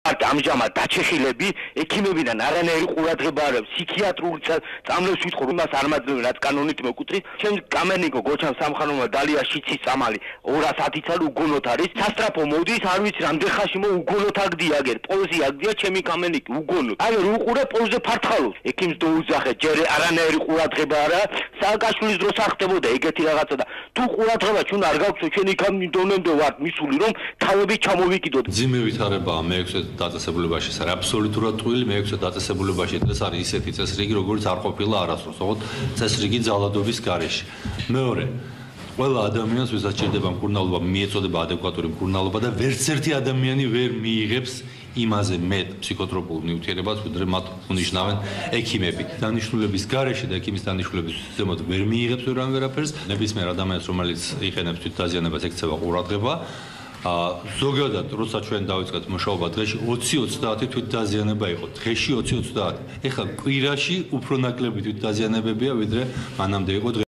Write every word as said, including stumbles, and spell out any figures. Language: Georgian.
ამჟამად დაჩეხილები ექიმებიდან არანაირი ყურადღება არ აქვს ფსიქიატრული წამლებს ვითხოვ იმას არ მაძლევენ რაც კანონით მეკუთვნის ჩემ კამენიკო გოჩამ სამხანომა დალია შიცის სამალი ორას ათი წელი უგონოთ არის სასტრაფო მოდის არ ვიცი რამდენ ხანში მო უგონოთ აგდია აგერ პოლზი აგდია ჩემი კამენიკი უგონოთ აი რო უყურე პოლზე ფართხალოს ექიმს დაუძახე ჯერ არანაირი ყურადღება არა სააკაშვილის დროს ახდებოდა ეგეთი რაღაცა და თუ ყურადღება ჩვენ არ გაგვცო ჩვენ იქამ დონემდე ვართ მისული რომ თავები ჩამოვიკიდოთ ძიმე ვითარებაა მეექვსე დაწესებულებაში ეს არის აბსოლუტურად ტყუილი მეექვსე დაწესებულებაში ეს არის ისეთი წესრიგი როგორც არ ყოფილა არასდროს ოღონდ წესრიგი ძალადობის გარეშე მეორე ყველა ადამიანს ვისაც ჭირდება მკურნალობა მიეწოდება ადეკვატური მკურნალობა და ვერც ერთი ადამიანი ვერ მიიღებს იმაზე მეტ ფსიქოტროპულ ნივთიერებას ვიდრე მათ უნიშნავენ ექიმები დანიშნულების გარეშე და ექიმის დანიშნულების ზემოთ ვერ მიიღებს ვერან ვერაფერს ნებისმიერ ადამიანს რომელიც იყენებს თვითდაზიანებას ექცევა ყურადღება ზოგადად როცა ჩვენ დავიწყეთ მუშაობა დღეში ოცი ოცდაათი თვითდაზიანება იყო დღეში ოცი ოცდაათი ეხლა კვირაში უფრო ნაკლები თვითდაზიანებებია ვიდრე მანამდე იყო